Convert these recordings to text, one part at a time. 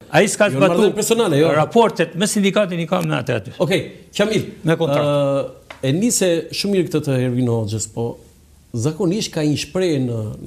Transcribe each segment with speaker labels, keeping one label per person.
Speaker 1: Ai s'ka zbatuar
Speaker 2: personale, jo.
Speaker 1: Raportet me sindikatin I kam me aty.
Speaker 2: Okej, Qamil.
Speaker 1: Me kontrakt.
Speaker 2: E nise shumë mirë këtë të Ervin Hoxhës, po zakonisht ka një shprehje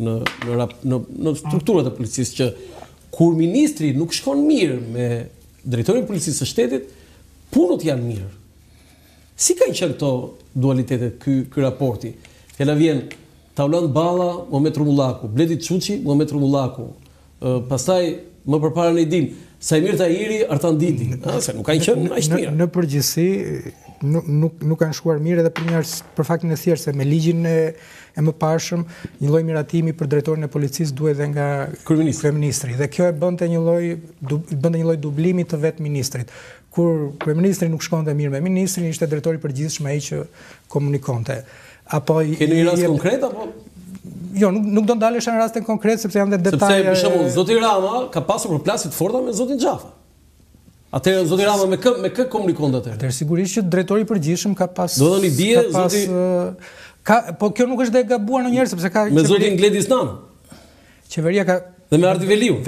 Speaker 2: në strukturat e policisë që kur ministri nuk shkon mirë me drejtorin e policisë së shtetit, punët janë mirë. Si kanë qenë këto dualitetet ky raporti? Fjala vjen Taulant Balla, Muhamet Rumullaku, Bledi Çuçi, Muhamet Rumullaku. Pastaj më përpara ne dim Sajmir Tahiri, Artan Didi. Se nuk kanë qenë aq mirë.
Speaker 3: Në përgjithësi nuk kanë shkuar mirë edhe për faktin e thjeshtë se me ligjin e mëparshëm një lloj miratimi për drejtorin e policisë duhet edhe nga kryeministri. Dhe kjo bënte një lloj dublimi të vet ministrit. Kur kryeministri nuk shkonte mirë me ministrin, ishte drejtori I përgjithshëm ai që komunikonte. Apo
Speaker 2: keni një rast konkret apo?
Speaker 3: Jo, nuk do ndalesh në raste konkret sepse janë dhe detaje.
Speaker 2: Sepse për shembull Zoti Rama ka pasur përplasje të forta me Zotin Xhafa. Atëherë Zoti Rama me kë komunikon atëherë? Atëherë
Speaker 3: sigurisht që drejtori I përgjithshëm ka pas.
Speaker 2: Do thoni bie Zoti
Speaker 3: po kjo nuk është dhe e gabuar ndonjëherë sepse ka
Speaker 2: me Zotin Gledis Nano.
Speaker 3: Qeveria ka
Speaker 2: dhe me Ardi Veliu.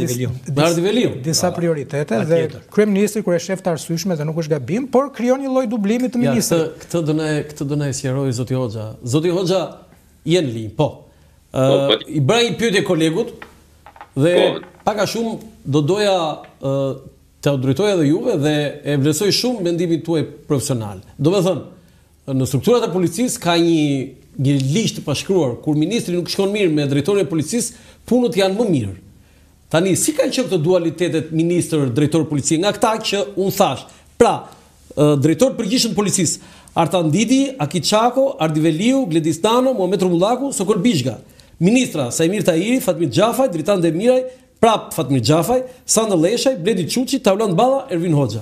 Speaker 3: Disa prioritete dhe kryeministri kur e shef të arsyeshme dhe nuk është gabim, por krijon një lloj dublimi të ministrit.
Speaker 2: Këtë do na e sqaroj Zoti Hoxha. Zoti Hoxha jenë linj, po. I bëra një pyetje kolegut dhe pak a shumë do doja të drejtoja dhe juve dhe e vlerësoj shumë mendimin tuaj profesional. Do të thënë, në strukturat e policisë ka një ligj të pashkruar, kur ministri nuk shkon mirë me drejtorin e policisë, punët janë më mirë. Tani, si kanë qenë këto dualitetet ministër-drejtor policie, nga këta që unë thash, pra, drejtor përgjithshëm policisë, Artan Didi, Aki Çako, Ardi Veliu, Gledis Nano, Muhamet Rumullaku, Sokol Bishga. Ministra, Sajmir Tahiri, Fatmir Xhafaj, Dritan Demiraj, prap Fatmir Xhafaj, Sandër Leshaj, Bledi Çuçi, Taulant Balla, Ervin Hoxha.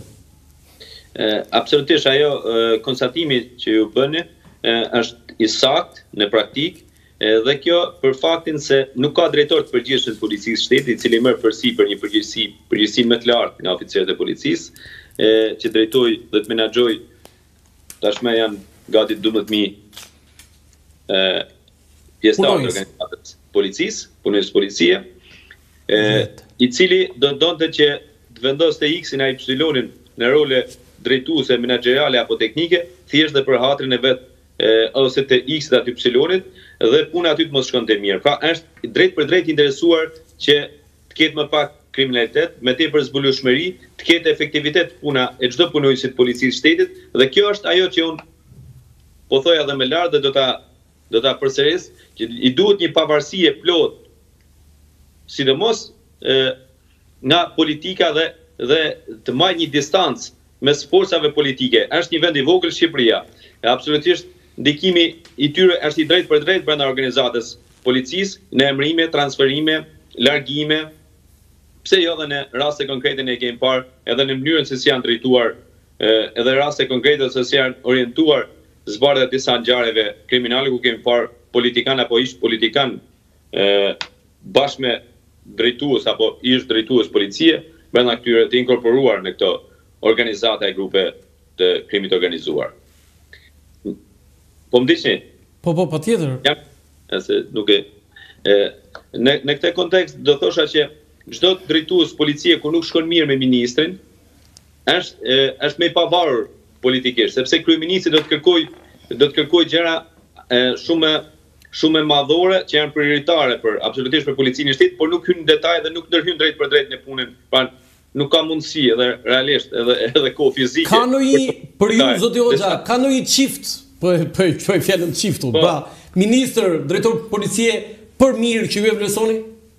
Speaker 4: Absolutisht ajo konstatimi që ju bëni është I saktë në praktikë dhe kjo për faktin se nuk ka drejtor të përgjithshëm të policisë shtetit I cili merr përsipër një përgjegjësi më të lartë nga oficerët e policisë që drejtoj dhe të menaxhoj tashmë janë gati 12.000 pjesëtarë të organizatës policisë, punojës policie, I cili do donte që të vendoste X-in a Y-in në role drejtuese menaxheriale apo teknike, thjesht dhe për hatrin e vet ose të X-it aty Y-it dhe puna aty të mos shkonte mirë. Pra është drejt për drejt interesuar që të ketë më pak kriminalitet, me tepër zbulueshmëri, të ketë efektivitet puna e çdo punojësit policisë shtetit dhe kjo është ajo që unë po thoja edhe më lart dhe do ta përsëris që I duhet një pavarësi e plot, sidomos nga politika dhe të marrë një distancë mes forcave politike. Është një vend I vogël Shqipëria. Absolutisht ndikimi I tyre është I drejtë për drejtë brenda organizatës policisë, në emërime, transferime, largime. Pse jo edhe në raste konkrete ne kemi parë edhe në mënyrën se si janë drejtuar edhe raste konkrete se si janë orientuar zbardhja e disa ngjarjeve kriminale ku kemi parë politikan apo ish politikan bashkë me drejtues apo ish drejtues policie brenda këtyre të inkorporuar në këto organizata e grupe të krimit organizuar. Po më diqni?
Speaker 2: Po, patjetër.
Speaker 4: Nuk e... Në këtë kontekst do thosha që çdo drejtues policie ku nuk shkon mirë me ministrin është më I pavarur politikisht, sepse kryeministri do të kërkojë gjëra shumë madhore që janë prioritare absolutisht për policinë e shtetit, por nuk hyn në detaj dhe nuk ndërhyn drejt për drejt në punën. Pra nuk ka mundësi edhe realisht edhe kohë fizike.
Speaker 2: Ka ndonjë për ju Zoti Hoxha, ka ndonjë çift, po fjalën çiftu, pra ministër, drejtor policie për mirë që ju e vlerësoni?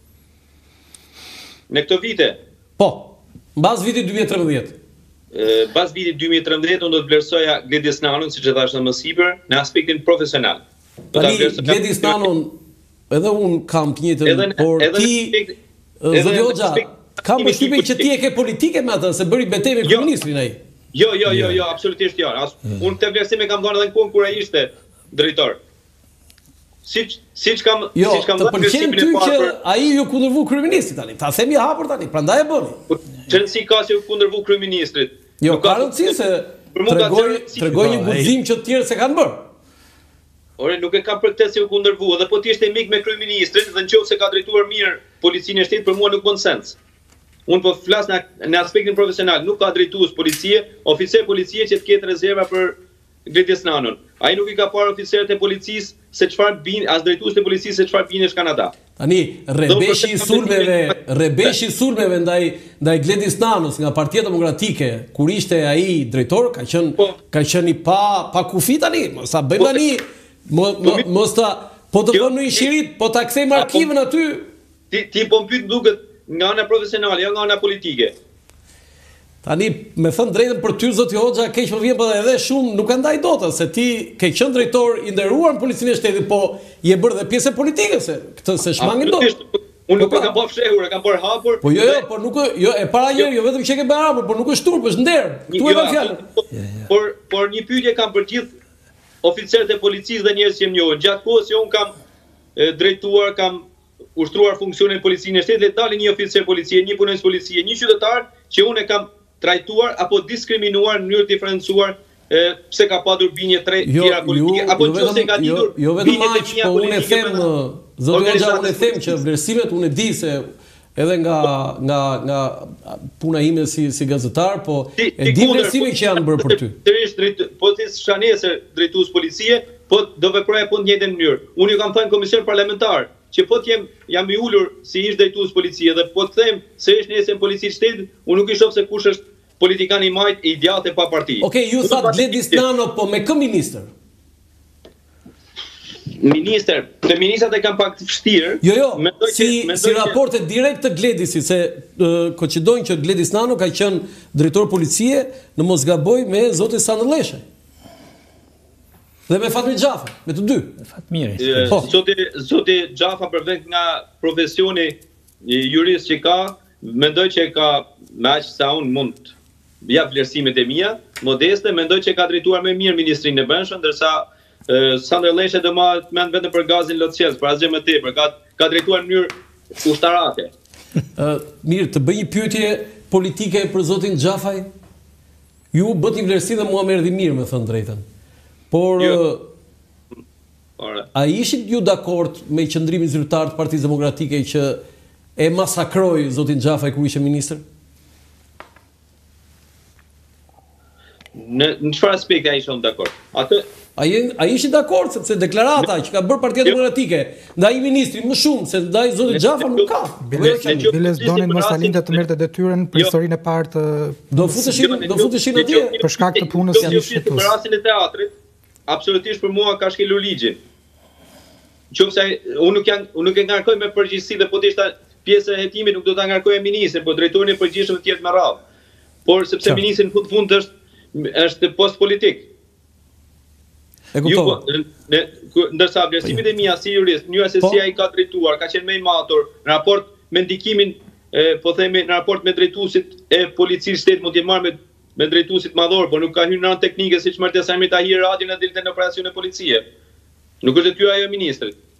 Speaker 4: Në këto vite?
Speaker 2: Po, mbas vitit 2013.
Speaker 4: Pas vitit 2013 unë do të vlerësoja Gledis Nanon, siç e thash më sipër, në aspektin profesional.
Speaker 2: Tani Gledis Nanon edhe unë kam të njëjtën, por ti Zoti Hoxha, kam përshtypjen që ti e ke politike me atë, se bëri betejë me kryeministrin ai.
Speaker 4: Jo, absolutisht jo. Unë këtë vlerësim e kam dhënë edhe në kohën kur ai ishte drejtor. Siç kam
Speaker 2: të pëlqen ty që ai ju kundërvu kryeministrit tani. Ta themi hapur tani, prandaj e bëni.
Speaker 4: Çelësi ka që kundërvu kryeministrit.
Speaker 2: Jo, ka rëndësi se tregoj një guxim që të tjerë se kanë bërë.
Speaker 4: Ore, nuk e kam për këtë se u kundërvu, edhe po ti ishte mik me kryeministrin dhe nëse ka drejtuar mirë policinë e shtetit, për mua nuk bën sens. Unë po flas në aspektin profesional, nuk ka drejtues policie, oficer policie që të ketë rezerva për Gledis Nanon. Ai nuk I ka parë oficerët e policisë se çfarë bin, as drejtuesit e policisë se çfarë binesh kanë ata.
Speaker 2: Tani, rebeshi I sulmeve ndaj Gledis Nanos nga Partia Demokratike, kur ishte ai drejtor, ka qenë I pa kufi tani, sa bëjmë tani, mos ta po të vëmë në Ishirit, po ta kthejmë arkivën aty.
Speaker 4: Ti po mpyet duket nga ana profesionale, jo nga ana politike.
Speaker 2: Tani, me thënë drejtën për ty, zoti Hoxha, keq më vjen, po edhe shumë nuk e ndaj dota, se ti ke qenë drejtor I nderuar në Policinë e Shtetit, po je bërë dhe pjesë politike, se këtë se shmangin dot.
Speaker 4: Unë nuk e kam bërë fshehur, e kam bërë hapur.
Speaker 2: Po po nuk e para njëri, jo vetëm që e ke bërë hapur, por nuk është turp, është nder. Tu e kanë fjalën.
Speaker 4: Por një pyetje kam për gjithë oficerët e policisë dhe njerëz që më njohin. Gjatë kohës që unë kam drejtuar, kam ushtruar funksionin e Policinë e Shtetit, dalin një oficer policie, një punonjës policie, një qytetar që unë e kam trajtuar apo diskriminuar në mënyrë diferencuar pse ka padur binje tjera politike apo nëse ka ditur
Speaker 2: binje të mia politike. Unë e them, zoti Hoxha, unë e them që vlerësimet unë e di se edhe nga puna ime si gazetar, po e di vlerësimet që janë bërë për ty.
Speaker 4: Po ti shanesër drejtues policie, po do veproja po në njëjtën mënyrë. Unë ju kam thënë komision parlamentar që po të jam I ulur si ish drejtues policie dhe po të them se është nesër në Policinë e Shtetit, unë nuk I shoh se kush është politikan I majt I djathtë pa parti.
Speaker 2: Okej, ju thatë Gledis Nano, po me kë ministër?
Speaker 4: Ministër, të ministrat e kam pak të vështirë.
Speaker 2: Jo, si raporte direkt të Gledisit, se koncidojnë që Gledis Nano ka qenë drejtor policie në mos gaboj me zotin Sandëlleshe. Dhe me Fatmi Xhafa, me të dy.
Speaker 1: Fatmiri.
Speaker 4: Zoti Xhafa përveç nga profesioni jurist që ka, mendoj që ka me aq sa unë mund jap vlerësimet e mia, modeste, mendoj që ka drejtuar më mirë ministrinë e Brendshëm, ndërsa Sandëlleshe do mend vetëm për gazin Lotçes, për asgjë më tepër, ka drejtuar në mënyrë ushtarake.
Speaker 2: Mirë, të bëj një pyetje politike për zotin Xhafaj. Ju bët një vlerësi dhe mua më erdhi mirë, me thënë drejtën. Por a ishit ju dakord me qëndrimin zyrtar të Partisë Demokratike që e masakroi zotin Xhafaj kur ishte ministër?
Speaker 4: Në çfarë aspekti ai ishte dakord?
Speaker 2: A ishit dakord sepse deklarata që ka bërë Partia Demokratike ndaj ministrit më shumë se ndaj zotit Xhafa nuk ka.
Speaker 3: Biles donin mos Alinde të merrte detyrën për historinë e parë të
Speaker 2: do futeshin atje
Speaker 3: për shkak të punës
Speaker 4: janë shqetësues. Për rastin e teatrit, absolutisht për mua ka shkelur ligjin. Qofse unë nuk e ngarkoj me përgjegjësi dhe po të ishte pjesë e hetimit nuk do ta ngarkoja ministrin, por drejtorin e përgjithshëm të jetë me radhë. Por sepse ministri në fund është post politik. Ndërsa vlerësimet e mia si jurist, mënyra se si ai ka drejtuar, ka qenë më I matur në raport me ndikimin, po themi në raport me drejtuesit e policisë shtetit mund të marrë me drejtuesit madhor, por nuk ka hyrë në anë teknike siç marrë Samir Tahiri Radin në ditën e operacionit policie. Nuk është detyrë ajo e ministrit.